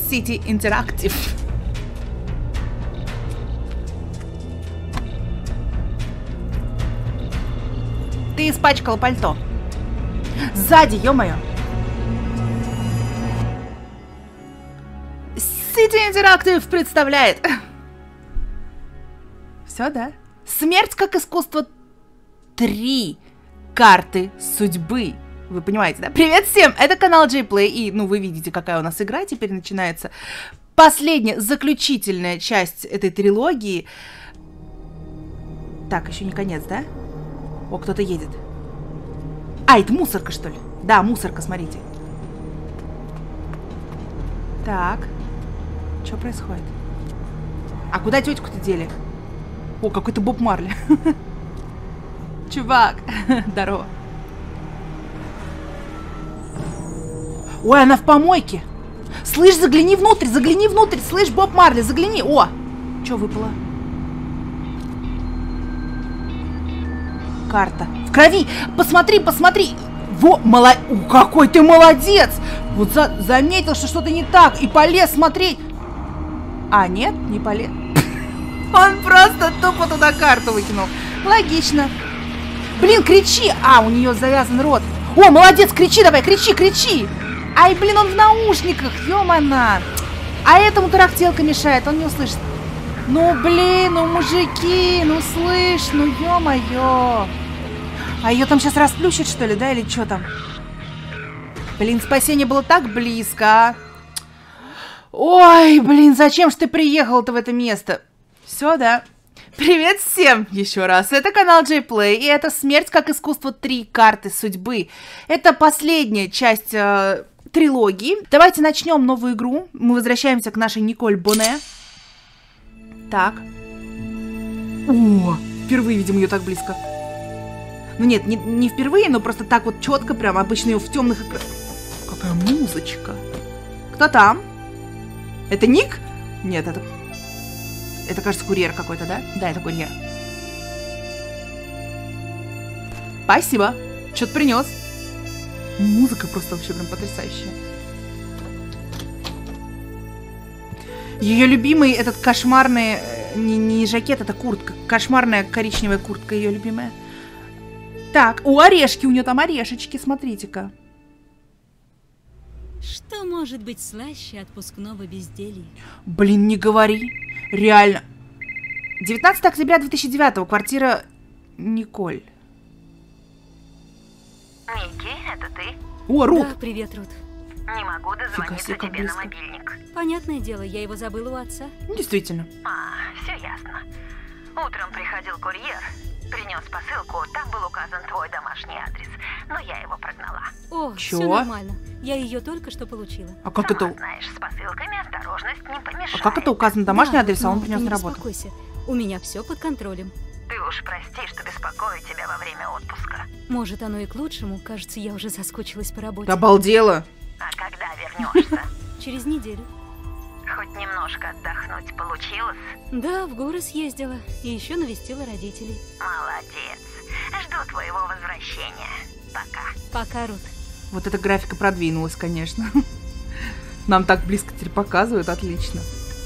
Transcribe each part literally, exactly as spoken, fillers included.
City Interactive. Ты испачкал пальто. Сзади, ё-моё. City Interactive представляет. Все, да? Смерть как искусство три. Карты судьбы. Вы понимаете, да? Привет всем! Это канал JPlay. И, ну, вы видите, какая у нас игра. Теперь начинается последняя, заключительная часть этой трилогии. Так, еще не конец, да? О, кто-то едет. А, это мусорка, что ли? Да, мусорка, смотрите. Так. Что происходит? А куда тетку-то дели? О, какой-то Боб Марли. Чувак, здорово. Ой, она в помойке. Слышь, загляни внутрь, загляни внутрь. Слышь, Боб Марли, загляни. О, что выпало? Карта. В крови. Посмотри, посмотри. Во, молод... О, какой ты молодец. Вот за... заметил, что что-то не так. И полез смотреть. А, нет, не полез. Он просто тупо туда карту выкинул. Логично. Блин, кричи. А, у нее завязан рот. О, молодец, кричи давай, кричи, кричи. Ай, блин, он в наушниках, ё-мана. А этому тарахтелка мешает, он не услышит. Ну, блин, ну, мужики, ну, слышь, ну, ё-моё. А ее там сейчас расплющат, что ли, да, или что там? Блин, спасение было так близко, а. Ой, блин, зачем ж ты приехал-то в это место? Все, да. Привет всем еще раз. Это канал JPlay, и это «Смерть как искусство три. Карты судьбы». Это последняя часть э, трилогии. Давайте начнем новую игру. Мы возвращаемся к нашей Николь Боне. Так. О, впервые видим ее так близко. Ну нет, не, не впервые, но просто так вот четко прям. Обычно ее в темных экранах. Какая музычка. Кто там? Это Ник? Нет, это... Это, кажется, курьер какой-то, да? Да, это курьер. Спасибо. Что-то принес. Музыка просто вообще прям потрясающая. Ее любимый этот кошмарный... Не, не жакет, это куртка. Кошмарная коричневая куртка ее любимая. Так, о, орешки. У нее там орешечки, смотрите-ка. Что может быть слаще отпускного безделья? Блин, не говори. Реально. девятнадцатого октября две тысячи девятого. Квартира Николь. Ники, это ты? О, Рут. Да, привет, Рут. Не могу дозвониться себе, как тебе близко. на мобильник. Понятное дело, я его забыла у отца. Действительно. А, все ясно. Утром приходил курьер, принес посылку, там был указан твой домашний адрес, но я его прогнала. О, Чё? все нормально. Я ее только что получила. А как Сама это... знаешь, с посылками осторожность не помешает. А как это указан домашний Да, адрес, а он но принес ты на не работу? беспокойся. У меня все под контролем. Ты уж прости, что беспокою тебя во время отпуска. Может, оно и к лучшему. Кажется, я уже соскучилась по работе. Обалдела. А когда вернешься? Через неделю. Хоть немножко отдохнуть получилось? Да, в горы съездила. И еще навестила родителей. Молодец. Жду твоего возвращения. Пока. Пока, Рут. Вот эта графика продвинулась, конечно. Нам так близко теперь показывают, отлично.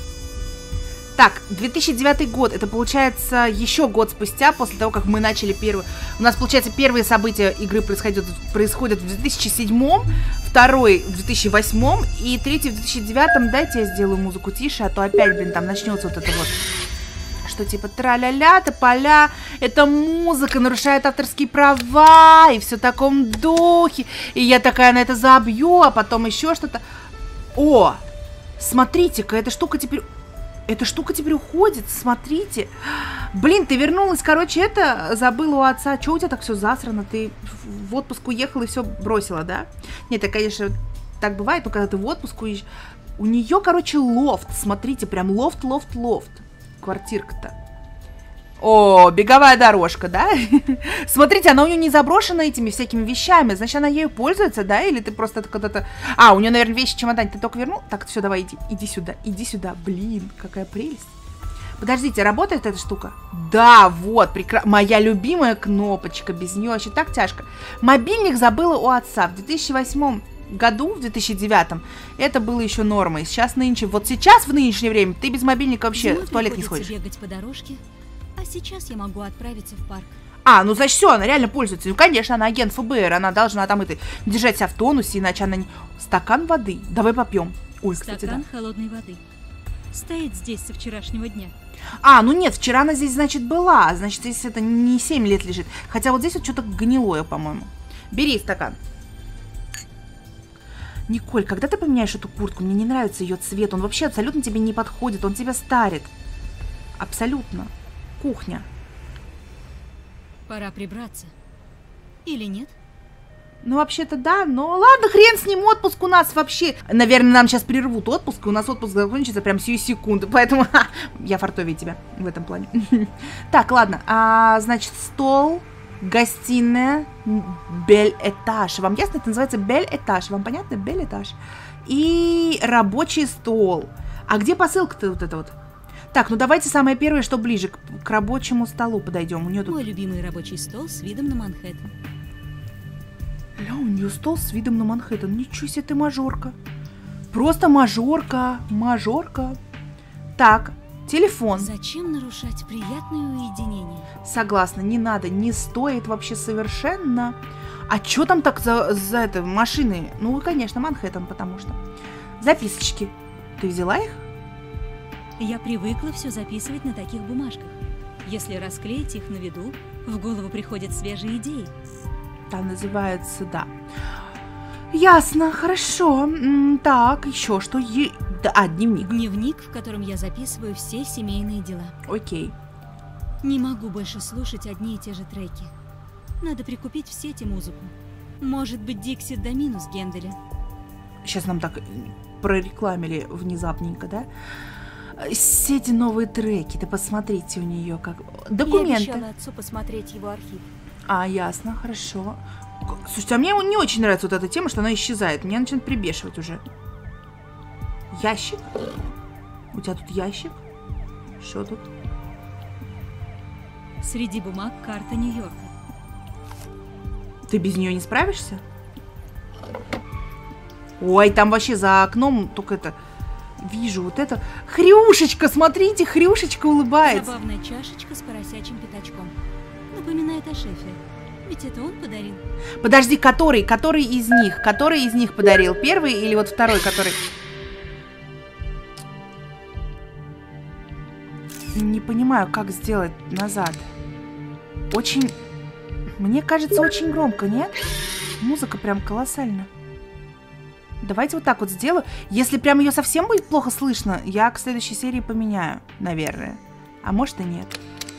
Так, две тысячи девятый год, это получается еще год спустя, после того, как мы начали первый... У нас, получается, первые события игры происходят, происходят в две тысячи седьмом, второй в две тысячи восьмом и третий в две тысячи девятом. Дайте я сделаю музыку тише, а то опять, блин, там начнется вот это вот... Что типа тра-ля-ля, тополя, эта музыка нарушает авторские права, и все в таком духе. И я такая на это забью, а потом еще что-то. О, смотрите-ка, эта штука теперь... Эта штука теперь уходит, смотрите. Блин, ты вернулась, короче, это забыла у отца. Че у тебя так все засрано? Ты в отпуск уехала и все бросила, да? Нет, это, конечно, так бывает, но когда ты в отпуск уезжаешь... У нее, короче, лофт, смотрите, прям лофт, лофт, лофт. Квартирка-то. О, беговая дорожка, да? Смотрите, она у нее не заброшена этими всякими вещами. Значит, она ею пользуется, да? Или ты просто когда-то... А, у нее, наверное, вещи в чемодане. Ты только вернул? Так, все, давай, иди. Иди сюда, иди сюда. Блин, какая прелесть. Подождите, работает эта штука? Да, вот, прекрасно. Моя любимая кнопочка. Без нее вообще так тяжко. Мобильник забыла у отца. В две тысячи восьмом году, в две тысячи девятом, это было еще нормой. Сейчас нынче, вот сейчас, в нынешнее время, ты без мобильника вообще Зимой в туалет не приходится сходишь. бегать по дорожке, а сейчас я могу отправиться в парк. А, ну значит все, она реально пользуется. Ну, конечно, она агент ФБР, она должна там это, держать себя в тонусе, иначе она не... Стакан воды, давай попьем. Ой, кстати, Стакан да. холодной воды. Стоит здесь со вчерашнего дня. А, ну нет, вчера она здесь, значит, была. Значит, здесь это не семь лет лежит. Хотя вот здесь вот что-то гнилое, по-моему. Бери стакан. Николь, когда ты поменяешь эту куртку? Мне не нравится ее цвет. Он вообще абсолютно тебе не подходит. Он тебя старит. Абсолютно. Кухня. Пора прибраться. Или нет? Ну, вообще-то да, но ладно, хрен с ним, отпуск у нас вообще. Наверное, нам сейчас прервут отпуск, и у нас отпуск закончится прям сию секунду, поэтому ха, я фартовее тебя в этом плане. Так, ладно, а, значит, стол, гостиная, бель-этаж. Вам ясно, это называется бель-этаж, вам понятно? Бель-этаж. И рабочий стол. А где посылка-то вот эта вот? Так, ну давайте самое первое, что ближе к, к рабочему столу подойдем. У нее тут... Мой любимый рабочий стол с видом на Манхэттен. Бля, у нее стол с видом на Манхэттен. Ничего себе ты мажорка. Просто мажорка, мажорка. Так, телефон. Зачем нарушать приятное уединение? Согласна, не надо, не стоит вообще совершенно. А что там так за, за это, машины? Ну, конечно, Манхэттен, потому что. Записочки. Ты взяла их? Я привыкла все записывать на таких бумажках. Если расклеить их на виду, в голову приходят свежие идеи. Там называется, да. Ясно, хорошо. М, Так, еще что? Е... Да, а, дневник. Дневник, в котором я записываю все семейные дела. Окей. Не могу больше слушать одни и те же треки. Надо прикупить в сети музыку. Может быть, Дикси до минус Генделя. Сейчас нам так прорекламили внезапненько, да? Сети новые треки, ты посмотрите у нее как... Документы. Я обещала отцу посмотреть его архив. А, ясно, хорошо. Слушайте, а мне не очень нравится вот эта тема, что она исчезает. Меня начинает прибешивать уже. Ящик? У тебя тут ящик? Что тут? Среди бумаг карта Нью-Йорка. Ты без нее не справишься? Ой, там вообще за окном только это... Вижу вот это. Хрюшечка, смотрите, Хрюшечка улыбается. Забавная чашечка с поросячьим пятачком. Напоминает о шефе. Ведь это он подарил. Подожди, который? Который из них? Который из них подарил? Первый или вот второй, который... Не понимаю, как сделать назад. Очень... Мне кажется, очень громко, нет? Музыка прям колоссальная. Давайте вот так вот сделаю. Если прям ее совсем будет плохо слышно, я к следующей серии поменяю, наверное. А может и нет.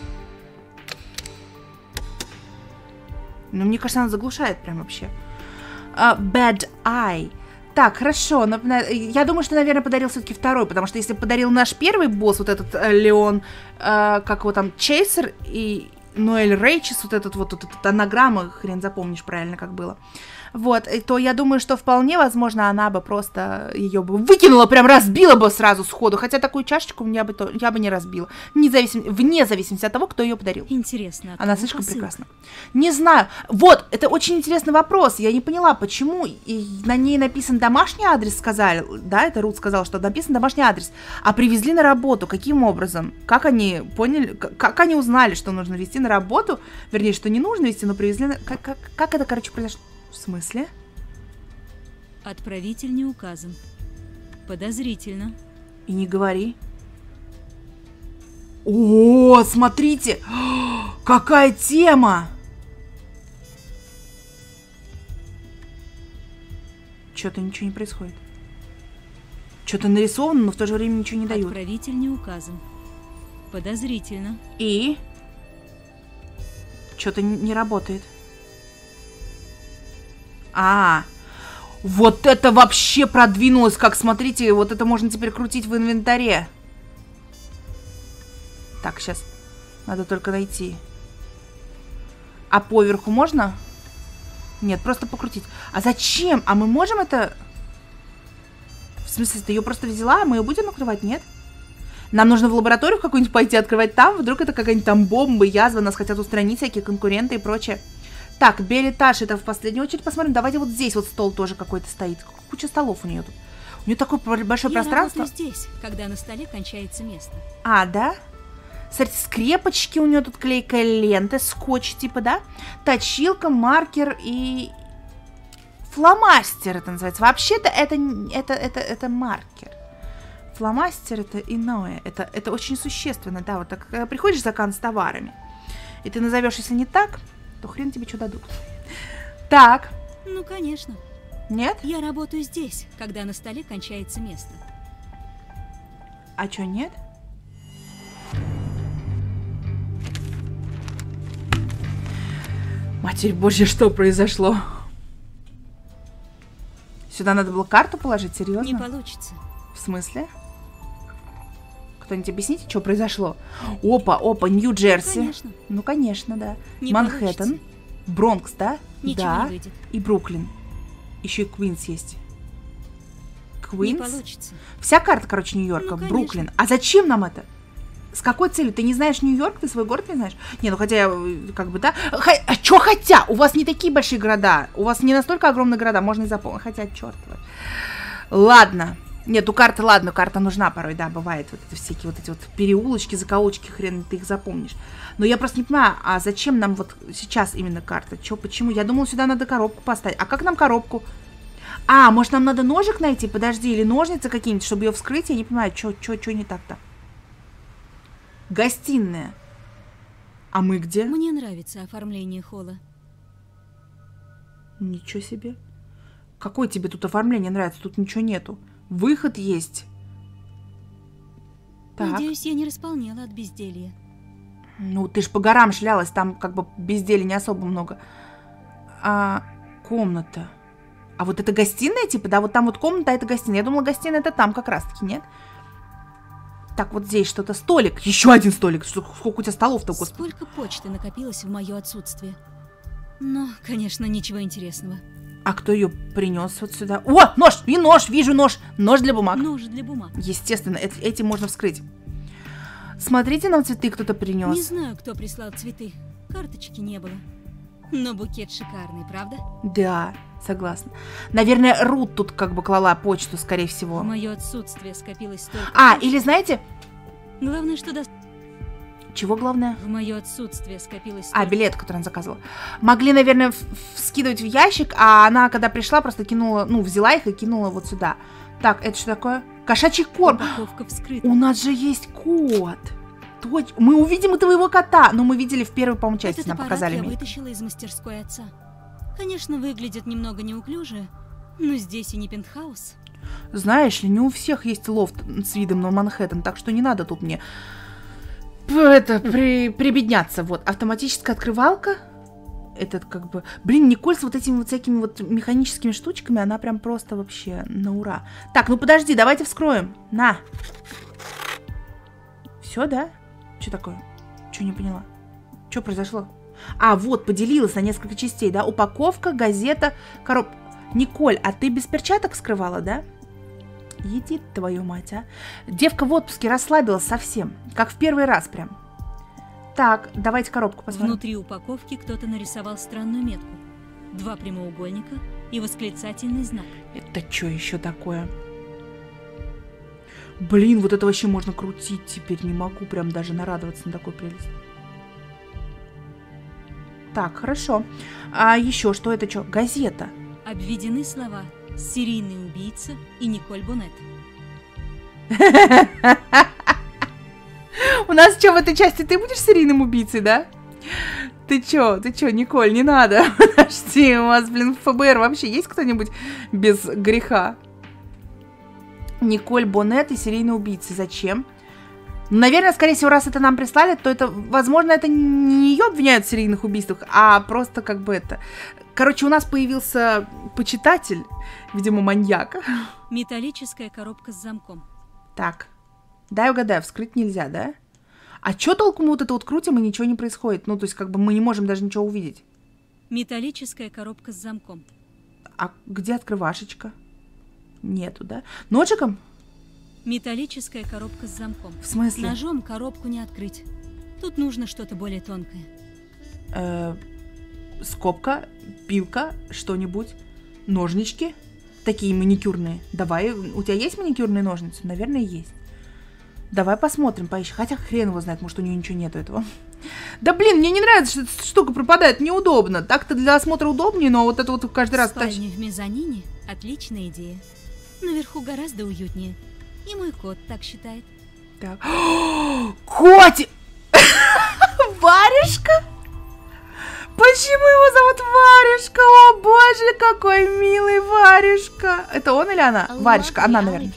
Но мне кажется, она заглушает прям вообще. Uh, bad Eye. Так, хорошо. Я думаю, что, наверное, подарил все-таки второй, потому что если подарил наш первый босс, вот этот uh, Леон, uh, как его там, Чейсер и Ноэль Рейчес, вот этот вот, вот эта анаграмма, хрен запомнишь правильно, как было. Вот, то я думаю, что вполне возможно, она бы просто ее бы выкинула, прям разбила бы сразу сходу. Хотя такую чашечку я бы, то, я бы не разбила. Независим, вне зависимости от того, кто ее подарил. Интересно. Она слишком прекрасна. Не знаю. Вот, это очень интересный вопрос. Я не поняла, почему и на ней написан домашний адрес, сказали. Да, это Рут сказала, что написан домашний адрес. А привезли на работу. Каким образом? Как они поняли, как, как они узнали, что нужно везти на работу? Вернее, что не нужно везти, но привезли на... Как, как, как это, короче, произошло? В смысле? Отправитель не указан. Подозрительно. И не говори. О, смотрите! Какая тема! Что-то ничего не происходит. Что-то нарисовано, но в то же время ничего не дают. Отправитель не указан. Подозрительно. И? Что-то не работает. А, вот это вообще продвинулось, как, смотрите, вот это можно теперь крутить в инвентаре. Так, сейчас надо только найти. А поверху можно? Нет, просто покрутить. А зачем? А мы можем это... В смысле, ты ее просто взяла, а мы ее будем открывать, нет? Нам нужно в лабораторию какую-нибудь пойти открывать там, вдруг это какая-нибудь там бомба, язва, нас хотят устранить, всякие конкуренты и прочее. Так, Белетаж, это в последнюю очередь посмотрим. Давайте вот здесь вот стол тоже какой-то стоит. Куча столов у нее тут. У нее такое большое Я пространство. работаю здесь, когда на столе кончается место. А, да? Смотрите, скрепочки у нее тут, клейкая лента, скотч типа, да? Точилка, маркер и... Фломастер это называется. Вообще-то это, это, это, это маркер. Фломастер это иное. Это, это очень существенно, да. Вот так, когда приходишь в закан с товарами, и ты назовешь, если не так, то хрен тебе что дадут. Так. Ну, конечно. Нет? Я работаю здесь, когда на столе кончается место. А чё, нет? Матерь Божья, что произошло? Сюда надо было карту положить, серьезно? Не получится. В смысле? Кто-нибудь объясните, что произошло? Опа, опа, Нью-Джерси. Конечно. Ну, конечно, да. Не Манхэттен. получится. Бронкс, да? Ничего да. не выйдет. И Бруклин. Еще и Квинс есть. Не Квинс? получится. Вся карта, короче, Нью-Йорка. Ну, конечно. Бруклин. А зачем нам это? С какой целью? Ты не знаешь Нью-Йорк? Ты свой город не знаешь? Не, ну хотя, как бы, да. Х... А чё хотя? У вас не такие большие города. У вас не настолько огромные города. Можно и запомнить. Хотя, черт. Ладно. Нет, у карты, ладно, карта нужна порой, да, бывает. Вот эти всякие вот эти вот переулочки, закоулочки, хрен ты их запомнишь. Но я просто не понимаю, а зачем нам вот сейчас именно карта? Чё, почему? Я думала, сюда надо коробку поставить. А как нам коробку? А, может, нам надо ножик найти? Подожди, или ножницы какие-нибудь, чтобы ее вскрыть? Я не понимаю, что не так-то. Гостиная. А мы где? Мне нравится оформление холла. Ничего себе. Какое тебе тут оформление нравится? Тут ничего нету. Выход есть. Так. Надеюсь, я не располнела от безделья. Ну, ты ж по горам шлялась, там как бы безделия не особо много. А комната. А вот это гостиная, типа, да? Вот там вот комната, а это гостиная. Я думала, гостиная это там как раз-таки, нет? Так, вот здесь что-то. Столик. Еще один столик. Сколько у тебя столов-то? Сколько почты накопилось в мое отсутствие. Но, конечно, ничего интересного. А кто ее принес вот сюда? О, нож! И нож! Вижу нож! Нож для бумаг. Нож для бумаг. Естественно, это, этим можно вскрыть. Смотрите, нам цветы кто-то принес. Не знаю, кто прислал цветы. Карточки не было. Но букет шикарный, правда? Да, согласна. Наверное, Рут тут как бы клала почту, скорее всего. В мое отсутствие скопилось столько... А, почты. или знаете... Главное, что... До... Чего главное? В мое отсутствие скопилось... А, столько... билет, который она заказывала. Могли, наверное, скидывать в ящик, а она, когда пришла, просто кинула... Ну, взяла их и кинула вот сюда. Так, это что такое? Кошачий корм. Упаковка вскрыта. У нас же есть кот. Точ... Мы увидим и твоего кота. Но мы видели в первой, по-моему, части, Этот нам аппарат показали. я Мне. вытащила из мастерской отца. Конечно, выглядит немного неуклюже, но здесь и не пентхаус. Знаешь ли, не у всех есть лофт с видом на Манхэттен, так что не надо тут мне это при, прибедняться. Вот, автоматическая открывалка. Этот как бы... Блин, Николь с вот этими вот всякими вот механическими штучками, она прям просто вообще на ура. Так, ну подожди, давайте вскроем. На. Все, да? Что такое? Что не поняла? Что произошло? А, вот, поделилась на несколько частей, да? Упаковка, газета, коробка. Николь, а ты без перчаток вскрывала, да? Еди твою мать, а. Девка в отпуске расслабилась совсем. Как в первый раз прям. Так, давайте коробку посмотрим. Внутри упаковки кто-то нарисовал странную метку. Два прямоугольника и восклицательный знак. Это что еще такое? Блин, вот это вообще можно крутить теперь. Не могу прям даже нарадоваться на такой прелесть. Так, хорошо. А еще что это что? Газета. Обведены слова «серийный убийца» и Николь Боннет. У нас что, в этой части ты будешь серийным убийцей, да? Ты чё, ты чё, Николь, не надо. Подожди, у вас, блин, в эф бэ эр вообще есть кто-нибудь без греха? Николь Боннет и серийный убийца. Зачем? Наверное, скорее всего, раз это нам прислали, то это, возможно, это не ее обвиняют в серийных убийствах, а просто как бы это... Короче, у нас появился почитатель, видимо, маньяк. Металлическая коробка с замком. Так, дай угадаю, вскрыть нельзя, да? А чё толку мы вот это вот крутим, и ничего не происходит? Ну, то есть, как бы мы не можем даже ничего увидеть. Металлическая коробка с замком. А где открывашечка? Нету, да? Ножиком? Металлическая коробка с замком. В смысле? Ножом коробку не открыть. Тут нужно что-то более тонкое. Э, скобка, пилка, что-нибудь. Ножнички. Такие маникюрные. Давай, у тебя есть маникюрные ножницы? Наверное, есть. Давай посмотрим, поищем. Хотя хрен его знает, может, у нее ничего нету этого. Да блин, мне не нравится, что эта штука пропадает, неудобно. Так-то для осмотра удобнее, но вот это вот каждый раз... Спальня в мезонине – отличная идея. Наверху гораздо уютнее. И мой кот так считает. Так. Котик! Варежка? Почему его зовут Варежка? О боже, какой милый Варежка. Это он или она? Варежка, она, наверное.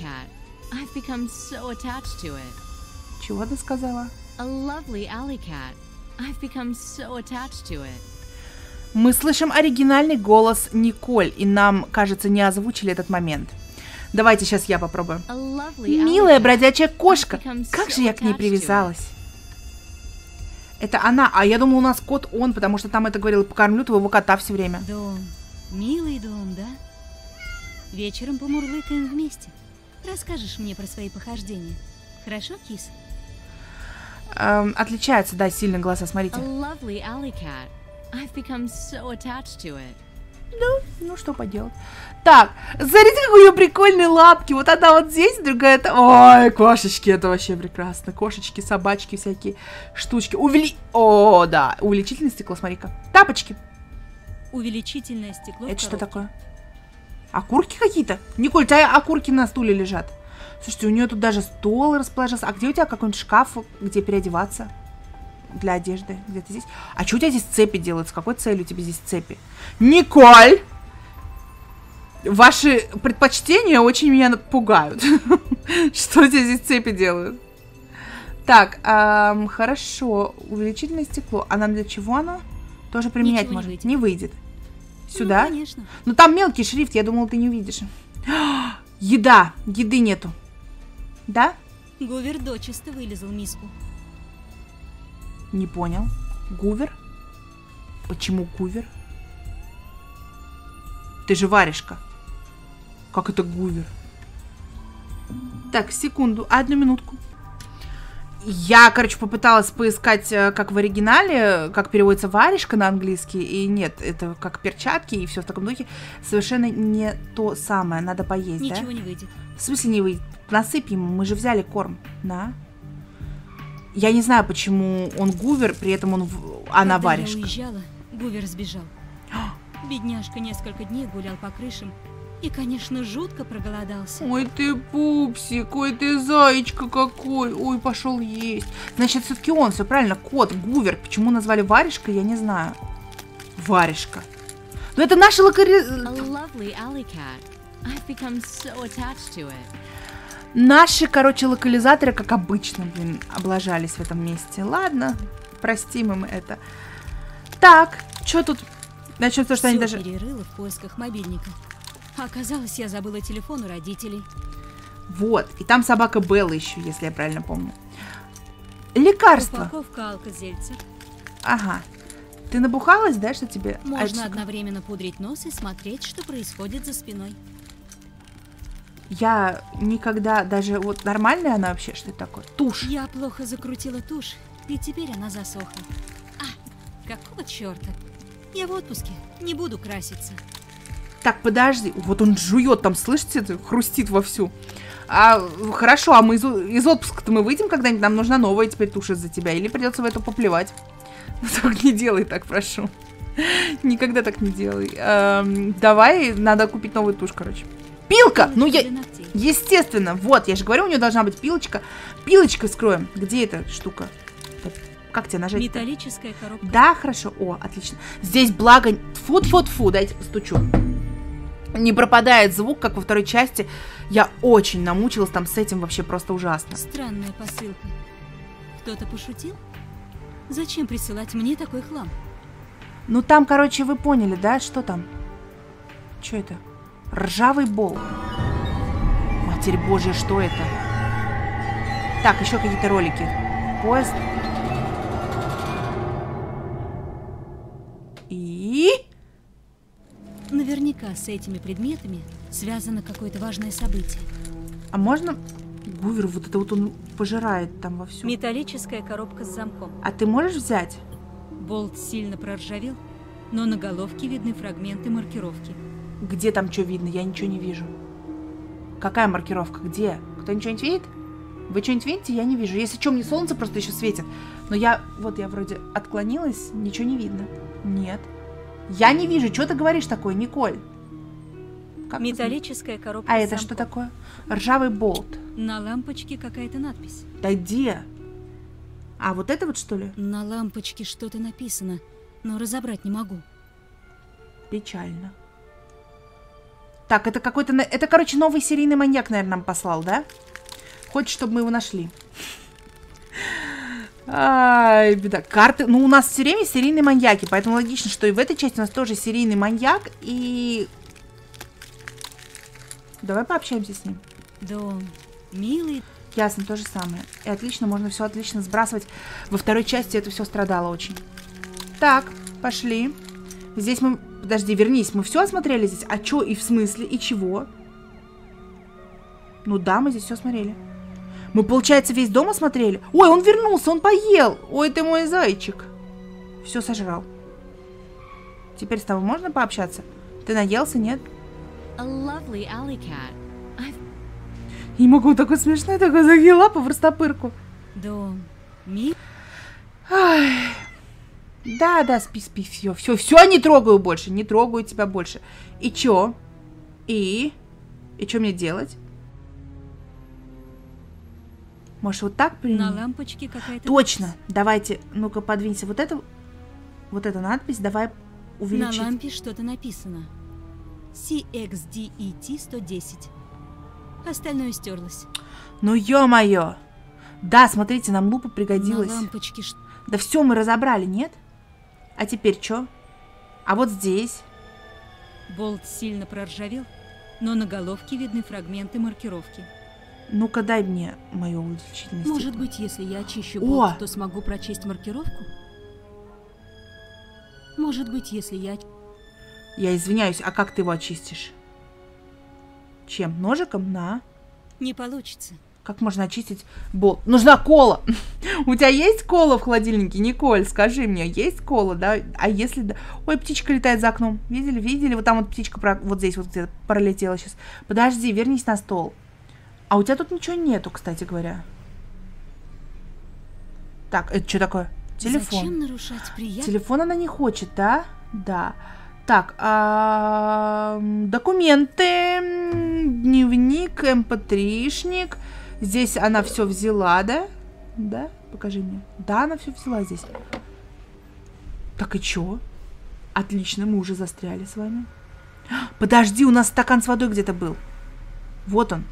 Чего ты сказала? Мы слышим оригинальный голос Николь, и нам, кажется, не озвучили этот момент. Давайте сейчас я попробую. Милая бродячая кошка. Как же я к ней привязалась. Это она, а я думала, у нас кот он, потому что там это говорила, покормлю твоего кота все время. Дом. Милый дом, да? Вечером помурлыкаем вместе. Расскажешь мне про свои похождения. Хорошо, кис? Эм, отличаются, да, сильно глаза, смотрите. Ну, ну что поделать. Так, смотрите, какие у нее прикольные лапки. Вот одна вот здесь, другая там. Ой, кошечки, это вообще прекрасно. Кошечки, собачки, всякие штучки. Увели... О, да, увеличительное стекло, смотри-ка. Тапочки. Увеличительное стекло. Это что такое? Окурки какие-то? Николь, у тебя окурки на стуле лежат. Слушайте, у нее тут даже стол расположился. А где у тебя какой-нибудь шкаф, где переодеваться? Для одежды. Где-то здесь. А что у тебя здесь цепи делают? С какой целью у тебя здесь цепи? Николь! Ваши предпочтения очень меня пугают. Что у тебя здесь цепи делают? Так, хорошо. Увеличительное стекло. А нам для чего оно? Тоже применять можно. Не выйдет. Сюда? Ну, конечно. Ну, там мелкий шрифт, я думала, ты не увидишь. Еда. Еды нету. Да? Гувер дочисто вылезал миску. Не понял. Гувер? Почему Гувер? Ты же Варежка. Как это Гувер? Так, секунду, одну минутку. Я, короче, попыталась поискать, как в оригинале, как переводится Варежка на английский. И нет, это как перчатки и все в таком духе. Совершенно не то самое. Надо поесть, Ничего да? не выйдет. В смысле не выйдет? Насыпь ему, мы же взяли корм. На. Я не знаю, почему он Гувер, при этом он в... она Когда Варежка. я уезжала, Гувер сбежал. Бедняжка несколько дней гулял по крышам и, конечно, жутко проголодался. Ой, ты пупсик, ой, ты зайчка какой. Ой, пошел есть. Значит, все-таки он, все правильно, кот, Гувер. Почему назвали Варежкой, я не знаю. Варежка. Но это наша локали... Наши, короче, локализаторы, как обычно, блин, облажались в этом месте. Ладно, простим им это. Так, что тут? Начнем с того, что они даже... перерыла в поисках мобильника. Оказалось, я забыла телефон у родителей. Вот, и там собака Белла еще, если я правильно помню. Лекарство. Упаковка алкозельца. Ага. Ты набухалась, да, что тебе? Можно а одновременно пудрить нос и смотреть, что происходит за спиной. Я никогда, даже вот нормальная она вообще, что это такое? Тушь. Я плохо закрутила тушь, и теперь она засохла. А, какого черта? Я в отпуске, не буду краситься. Так, подожди, вот он жует там, слышите, это хрустит вовсю. А, хорошо, а мы из, из отпуска-то мы выйдем когда-нибудь, нам нужна новая теперь тушь из-за тебя, или придется в эту поплевать? Ну, только не делай так, прошу. Никогда так не делай. Эм, давай, надо купить новую тушь, короче. Пилка! Ну, я... Естественно, вот, я же говорю, у нее должна быть пилочка. Пилочка скроем. Где эта штука? Как тебе нажать? Металлическая коробка. Да, хорошо. О, отлично. Здесь благо... Фу-фу-фу, дайте постучу. Не пропадает звук, как во второй части. Я очень намучилась там с этим, вообще просто ужасно. Странная посылка. Кто-то пошутил? Зачем присылать мне такой хлам? Ну, там, короче, вы поняли, да? Что там? Что это? Ржавый болт. Матерь Божья, что это? Так, еще какие-то ролики. Поезд. И... Наверняка с этими предметами связано какое-то важное событие. А можно... Гувер, вот это вот он пожирает там вовсю. Металлическая коробка с замком. А ты можешь взять? Болт сильно проржавел. но на головке видны фрагменты маркировки. Где там что видно? Я ничего не вижу. Какая маркировка? Где? Кто-нибудь что-нибудь видит? Вы что-нибудь видите? Я не вижу. Если что, мне солнце просто еще светит. Но я... Вот я вроде отклонилась, ничего не видно. Нет. Я не вижу. Что ты говоришь такое, Николь? Как Металлическая коробка. А это что такое? Ржавый болт. На лампочке какая-то надпись. Да где? А вот это вот что ли? На лампочке что-то написано, но разобрать не могу. Печально. Так, это какой-то... Это, короче, новый серийный маньяк, наверное, нам послал, да? Хочет, чтобы мы его нашли. Ай, беда. Карты... Ну, у нас все время серийные маньяки, поэтому логично, что и в этой части у нас тоже серийный маньяк, и... Давай пообщаемся с ним. Дом милый. Ясно, то же самое. И отлично, можно все отлично сбрасывать. Во второй части это все страдало очень. Так, пошли. Здесь мы... Подожди, вернись, мы все осмотрели здесь? А чё и в смысле, и чего? Ну да, мы здесь все смотрели. Мы, получается, весь дом осмотрели? Ой, он вернулся, он поел. Ой, ты мой зайчик. Все сожрал. Теперь с тобой можно пообщаться? Ты наелся, нет? Не могу, такой смешной, такой загиб лапу в растопырку. Дом ми... Ай. Да, да, спи, спи, все, все, все, не трогаю больше, не трогаю тебя больше. И чё? И? И чё мне делать? Может, вот так принять? На лампочке какая-то... Точно, надпись. Давайте, ну-ка, подвинься. Вот это, вот эта надпись, давай увеличить. На лампе что-то написано. си экс ди и ти сто десять. Остальное стерлось. Ну, ё-моё. Да, смотрите, нам лупа пригодилась. На лампочке что... Да все мы разобрали, нет? А теперь что? А вот здесь? Болт сильно проржавел, но на головке видны фрагменты маркировки. Ну-ка, дай мне мое увеличительное стекло. Может быть, если я очищу болт, О! то смогу прочесть маркировку? Может быть, если я... Я извиняюсь, а как ты его очистишь? Чем? Ножиком? На. Не получится. Как можно очистить болт? Нужна кола. У тебя есть кола в холодильнике, Николь? Скажи мне, есть кола, да? А если... Ой, птичка летает за окном. Видели? Видели? Вот там вот птичка про... вот здесь вот где-то пролетела сейчас. Подожди, вернись на стол. А у тебя тут ничего нету, кстати говоря. Так, это что такое? Телефон. Зачем нарушать приятное? Телефон она не хочет, да? Да. Так, а... документы, дневник, эм пэ три-шник. Здесь она все взяла, да? Да? Покажи мне. Да, она все взяла здесь. Так и чё? Отлично, мы уже застряли с вами. Подожди, у нас стакан с водой где-то был. Вот он.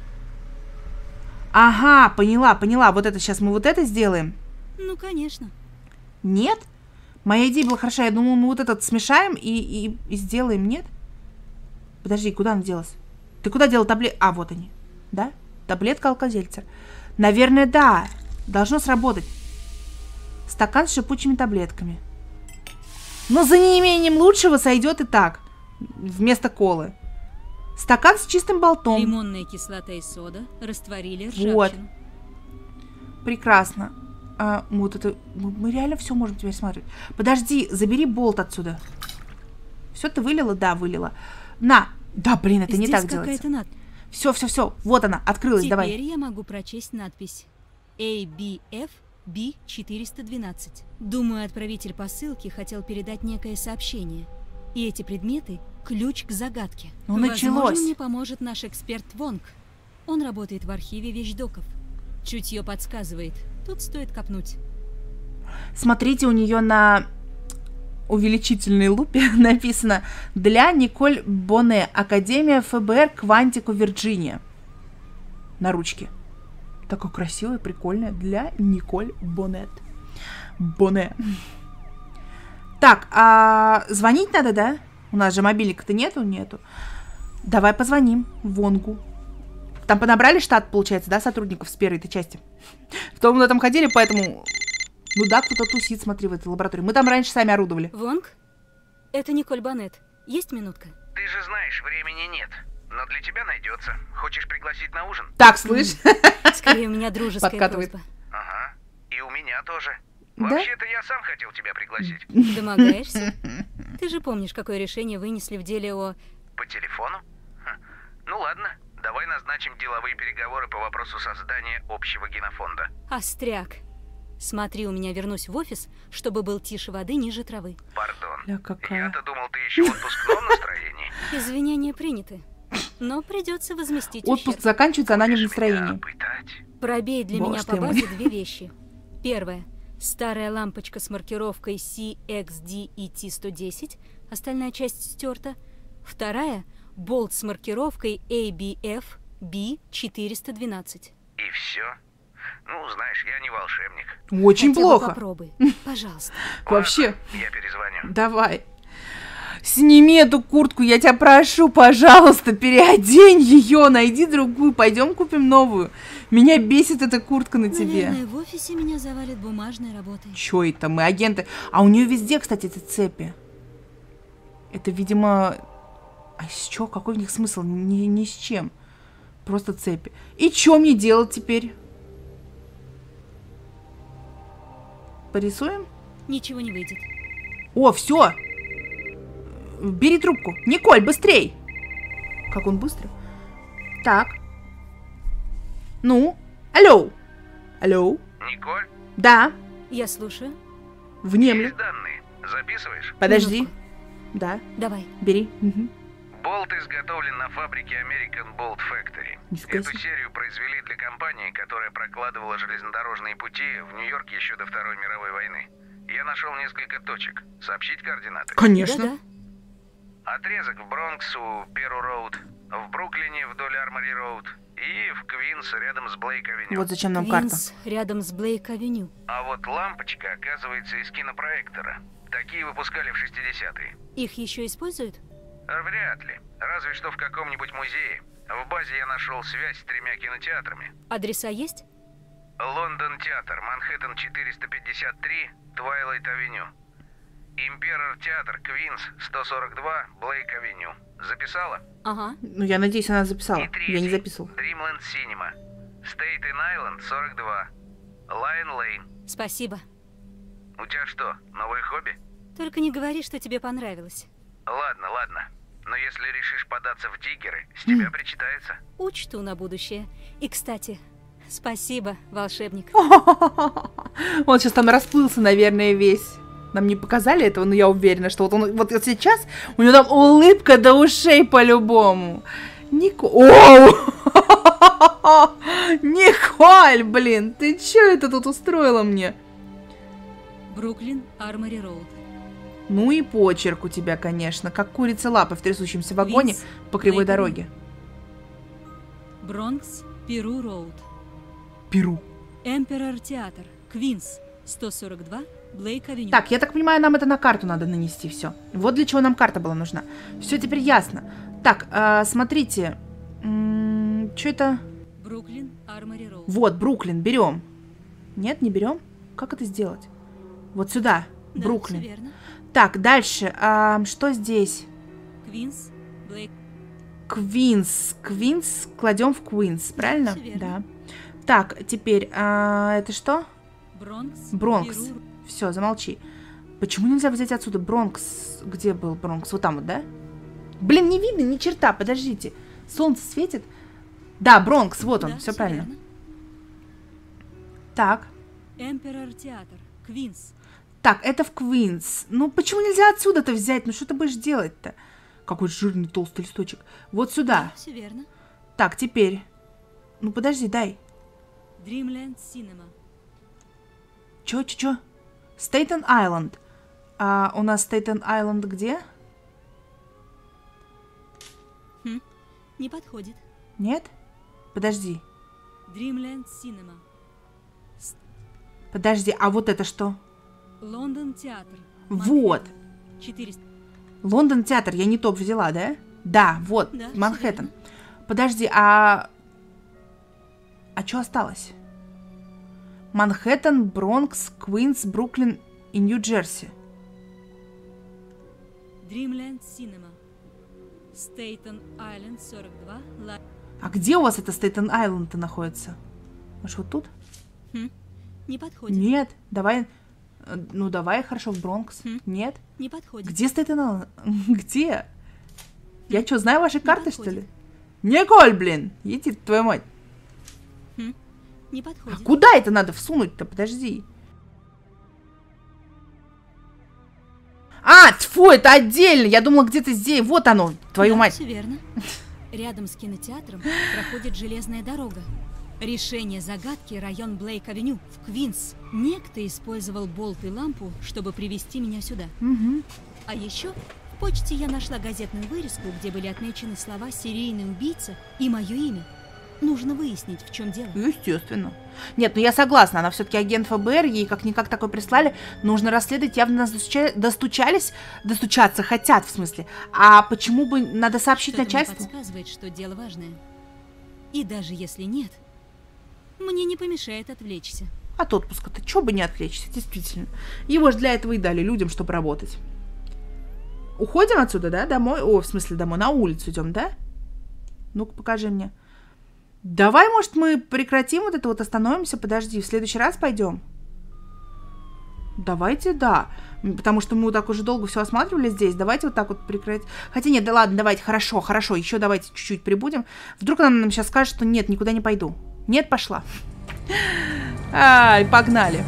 Ага, поняла, поняла. Вот это сейчас мы вот это сделаем. Ну, конечно. Нет? Моя идея была хороша. Я думала, мы вот этот смешаем и, и, и сделаем. Нет? Подожди, куда она делась? Ты куда делал таблетки? А, вот они. Да? Таблетка алкозельцер. Наверное, да. Должно сработать. Стакан с шипучими таблетками. Но за неимением лучшего сойдет и так. Вместо колы. Стакан с чистым болтом. Лимонная кислота и сода растворили ржавчину. Вот. Прекрасно. А, вот это... Мы реально все можем теперь смотреть. Подожди, забери болт отсюда. Все ты вылила? Да, вылила. На. Да, блин, это Здесь не так делается. Над... Все, все, все. Вот она, открылась, Теперь давай. Теперь я могу прочесть надпись. эй би эф би четыреста двенадцать. Думаю, отправитель посылки хотел передать некое сообщение. И эти предметы – ключ к загадке. Ну, Возможно, началось. мне поможет наш эксперт Вонг. Он работает в архиве вещдоков. Чутье подсказывает. Тут стоит копнуть. Смотрите, у нее на увеличительной лупе написано «Для Николь Боне, Академия эф бэ эр, Квантико, Вирджиния». На ручке. Такое красивое, прикольное. Для Николь Бонет. Боне. Так, а звонить надо, да? У нас же мобильника-то нету? Нету. Давай позвоним Вонгу. Там понабрали штат, получается, да, сотрудников с первой этой части? В том мы там ходили, поэтому... Ну да, кто-то тусит, смотри, в этой лаборатории. Мы там раньше сами орудовали. Вонг? Это Николь Бонет. Есть минутка? Ты же знаешь, времени нет. Но для тебя найдется. Хочешь пригласить на ужин? Так, слышь? Скорее, у меня дружеская Подкатывает. просьба. Ага. И у меня тоже. Да? Вообще-то я сам хотел тебя пригласить. Домогаешься? Ты же помнишь, какое решение вынесли в деле о... По телефону? Ха. Ну ладно, давай назначим деловые переговоры по вопросу создания общего генофонда. Остряк. Смотри, у меня вернусь в офис, чтобы был тише воды, ниже травы. Пардон. Ля, какая. Я-то думал, ты еще в отпускном настроении. Извинения приняты. Но придется возместить Отпуск ущерб. заканчивается, она не в Будешь меня настроении. пытать? Пробей для Боже меня ты по мой. базе две вещи. Первое. Старая лампочка с маркировкой си икс ди и ти сто десять, остальная часть стерта. Вторая. Болт с маркировкой эй би эф би четыреста двенадцать. И все? Ну, знаешь, я не волшебник. Очень Хотя бы плохо. попробуй, пожалуйста. Вообще, Ладно, я перезвоню. давай. Сними эту куртку, я тебя прошу, пожалуйста, переодень ее, найди другую, пойдем купим новую. Меня бесит эта куртка на тебе. Наверное, в офисе меня завалит бумажной работой. Чё это мы, агенты? А у нее везде, кстати, эти цепи. Это, видимо... А с чё? Какой в них смысл? Ни, ни с чем. Просто цепи. И чё мне делать теперь? Порисуем? Ничего не выйдет. О, все. Бери трубку. Николь, быстрей. Как он быстро. Так. Ну? Алло. Алло. Николь, Да. Я слушаю. Внемлю. есть данные. Записываешь? Подожди. Минутку. Да. Давай. Бери. Мгм. Болт изготовлен на фабрике American Bolt Factory. Нифига Эту себе. серию произвели для компании, которая прокладывала железнодорожные пути в Нью-Йорке еще до Второй мировой войны. Я нашел несколько точек. Сообщить координаты? Конечно. Да-да. Отрезок в Бронкс у Перу-Роуд, в Бруклине вдоль Армори-Роуд и в Квинс рядом с Блейк-авеню. Вот зачем нам карта. Квинс рядом с Блейк-авеню. А вот лампочка оказывается из кинопроектора. Такие выпускали в шестидесятые. Их еще используют? Вряд ли. Разве что в каком-нибудь музее. В базе я нашел связь с тремя кинотеатрами. Адреса есть? Лондон Театр, Манхэттен четыреста пятьдесят три, Твайлайт-авеню. Имперор Театр, Квинс, сто сорок два, Блейк-авеню. Записала? Ага. Ну, я надеюсь, она записала. И третий. Я не записывал. Dreamland Cinema. Стейтен-Айленд, сорок два. Лайн-Лейн. Спасибо. У тебя что, новое хобби? Только не говори, что тебе понравилось. Ладно, ладно. Но если решишь податься в диггеры, с тебя причитается. Учту на будущее. И, кстати, спасибо, волшебник. Он сейчас там расплылся, наверное, весь. Нам не показали этого, но я уверена, что вот он вот сейчас у него там улыбка до ушей по-любому. Нико... Оу! Николь, блин, ты чё это тут устроила мне? Бруклин, Армори Роуд. Ну и почерк у тебя, конечно, как курица лапы в трясущемся вагоне Квинс, по кривой Блейк-авеню. дороге. Бронкс, Перу Роуд. Перу. Эмперор Театр, Квинс, сто сорок два, Блейк-авеню. Так, я так понимаю, нам это на карту надо нанести все. Вот для чего нам карта была нужна. Все теперь ясно. Так, а, смотрите. Что это? Бруклин, Армори Роуд. Вот, Бруклин, берем. Нет, не берем? Как это сделать? Вот сюда, Да, Бруклин. всё верно. Так, дальше. а, что здесь? Квинс, Блейк. Квинс. Квинс кладем в Квинс, правильно? всё верно. Да. Так, теперь, а, это что? Бронкс, Бронкс. Перу. Все, замолчи. Почему нельзя взять отсюда Бронкс? Где был Бронкс? Вот там вот, да? Блин, не видно ни черта, подождите. Солнце светит? Да, Бронкс, вот он, Да, все всё правильно. верно. Так, Эмперор Театр, Квинс. так, это в Квинс. Ну, почему нельзя отсюда-то взять? Ну, что ты будешь делать-то? Какой жирный толстый листочек. Вот сюда. Все верно. Так, теперь. Ну, подожди, дай. Dreamland Cinema. Чё, чё, чё? Стейтен-Айленд. А у нас Стейтен-Айленд где? Хм, не подходит. Нет? Подожди. Dreamland Cinema. Подожди, а вот это что? Лондон Театр. Вот. Манхэттен, четыреста. Лондон театр, я не топ взяла, да? Да, вот, Да, всё Манхэттен. верно. Подожди, а... А что осталось? Манхэттен, Бронкс, Квинс, Бруклин и Нью-Джерси. Dreamland Cinema. Стейтен-Айленд, сорок два. Ла... А где у вас это Стейтен-Айленд находится? Может, вот тут? Хм, не подходит. Нет, давай... Ну, давай, хорошо, в Бронкс. Хм. Нет? Не подходит. Где стоит она? Где? Я что, знаю ваши карты, что подходит. ли? Николь, блин! Иди, твою мать. Хм. Не А подходит. куда это надо всунуть-то? Подожди. А, тьфу, это отдельно. Я думала, где-то здесь. Вот оно, твою Да, мать. все верно. Рядом с кинотеатром проходит железная дорога. Решение загадки — район Блейк-авеню в Квинс. Некто использовал болт и лампу, чтобы привести меня сюда. Угу. А еще в почте я нашла газетную вырезку, где были отмечены слова «серийный убийца» и мое имя. Нужно выяснить, в чем дело. Естественно. Нет, ну я согласна, она все-таки агент ФБР, ей как-никак такой прислали. Нужно расследовать, явно нас достуча... достучались, достучаться хотят, в смысле. А почему бы надо сообщить Что-то начальству? мне подсказывает, что дело важное. И даже если нет, мне не помешает отвлечься. От отпуска-то чё бы не отвлечься, действительно. Его же для этого и дали людям, чтобы работать. Уходим отсюда, да, домой? О, в смысле домой, на улицу идем, да? Ну-ка, покажи мне. Давай, может, мы прекратим вот это вот, остановимся, подожди, в следующий раз пойдем? Давайте, да. Потому что мы вот так уже долго все осматривали здесь. Давайте вот так вот прекратить. Хотя нет, да ладно, давайте, хорошо, хорошо. Еще давайте чуть-чуть прибудем. Вдруг она нам сейчас скажет, что нет, никуда не пойду. Нет, пошла. Ай, погнали.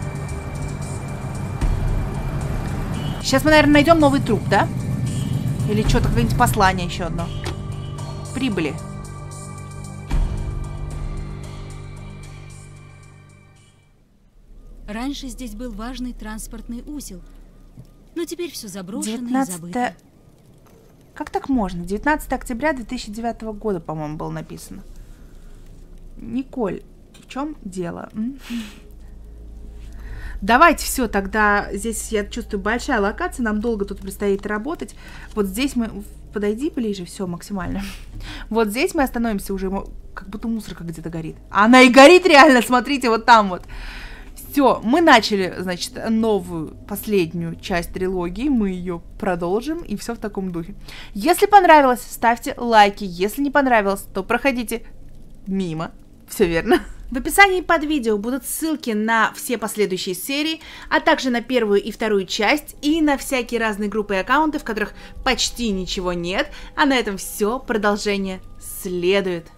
Сейчас мы, наверное, найдем новый труп, да? Или что-то, какое-нибудь послание еще одно. Прибыли. Раньше здесь был важный транспортный узел, но теперь все заброшено и девятнадцатое... забыто. Как так можно? девятнадцатое октября две тысячи девятого года, по-моему, было написано. Николь, в чем дело? М? Давайте все, тогда здесь, я чувствую, большая локация, нам долго тут предстоит работать. Вот здесь мы... Подойди ближе, все, максимально. Вот здесь мы остановимся уже, как будто мусорка где-то горит. Она и горит реально, смотрите, вот там вот. Все, мы начали, значит, новую, последнюю часть трилогии, мы ее продолжим, и все в таком духе. Если понравилось, ставьте лайки, если не понравилось, то проходите мимо, все верно. В описании под видео будут ссылки на все последующие серии, а также на первую и вторую часть, и на всякие разные группы и аккаунты, в которых почти ничего нет, а на этом все, продолжение следует.